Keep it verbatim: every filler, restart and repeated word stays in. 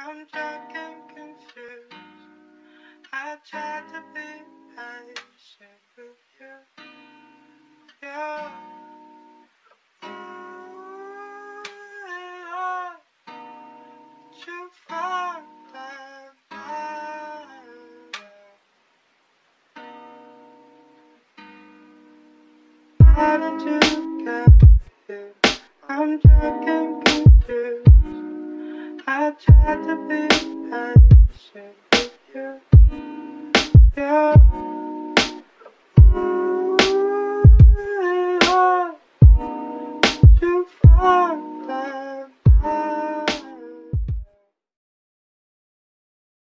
I'm drunk and confused. I tried to be patient with you. Yeah. Ooh, yeah. But you found that How did you get here? I'm drunk and confused. I tried to be patient with you. Yeah.